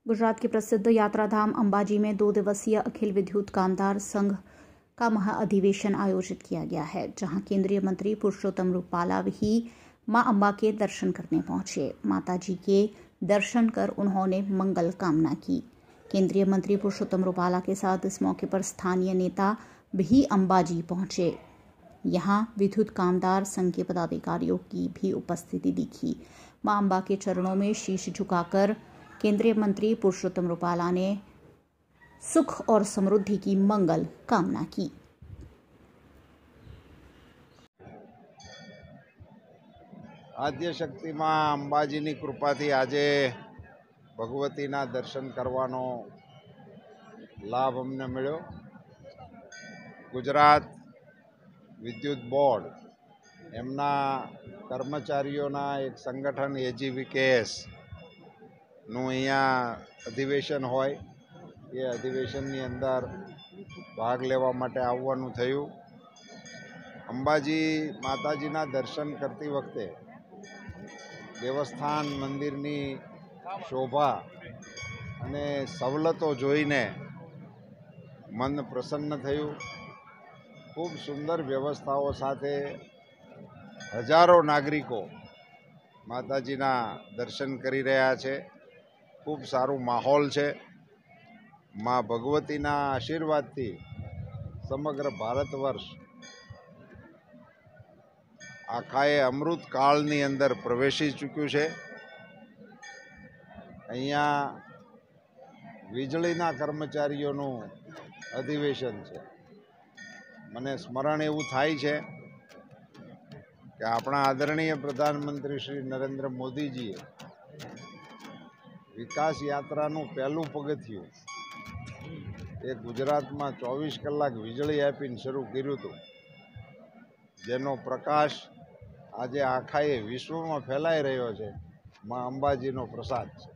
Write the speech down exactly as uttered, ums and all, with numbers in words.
गुजरात के प्रसिद्ध यात्राधाम अंबाजी में दो दिवसीय अखिल विद्युत कामदार संघ का महाअधिवेशन आयोजित किया गया है, जहां केंद्रीय मंत्री पुरुषोत्तम रूपाला भी मां अंबा के दर्शन करने पहुंचे। माता जी के दर्शन कर उन्होंने मंगल कामना की। केंद्रीय मंत्री पुरुषोत्तम रूपाला के साथ इस मौके पर स्थानीय नेता भी अंबाजी पहुंचे। यहां विद्युत कामदार संघ के पदाधिकारियों की भी उपस्थिति दिखी। मां अंबा के चरणों में शीश झुकाकर केंद्रीय मंत्री पुरुषोत्तम रूपाला ने सुख और समृद्धि की मंगल कामना की। आद्य शक्ति मां अंबाजीनी कृपाथी आजे भगवतीना दर्शन करवानो लाभ अमने मळ्यो। गुजरात विद्युत बोर्ड एमना कर्मचारीओना एक संगठन एजीवीकेएस નું અહીંયા અધિવેશન હોય એ અધિવેશનની અંદર ભાગ લેવા માટે આવવાનું થયું। અંબાજી માતાજીના દર્શન કરતી વખતે દેવસ્થાન મંદિરની શોભા અને સવલતો જોઈને મન પ્રસન્ન થયું। ખૂબ સુંદર વ્યવસ્થાઓ સાથે હજારો નાગરિકો માતાજીના દર્શન કરી રહ્યા છે। खूब सारू माहौल है। माँ भगवतीना आशीर्वाद थी समग्र भारतवर्ष आखाए अमृत कालनी अंदर प्रवेशी चूक्यु है। अहींया वीजळीना कर्मचारीओनुं अधिवेशन है। मने स्मरण एवुं थाय छे कि आपणा आदरणीय प्रधानमंत्री श्री नरेंद्र मोदीजीए विकास यात्राનું પહેલું પગથિયું એ ગુજરાતમાં ચોવીસ કલાક વીજળી આપીને શરૂ કર્યું હતું, જેનો પ્રકાશ આજે આખાએ વિશ્વમાં ફેલાઈ રહ્યો છે। માં અંબાજીનો પ્રસાદ છે।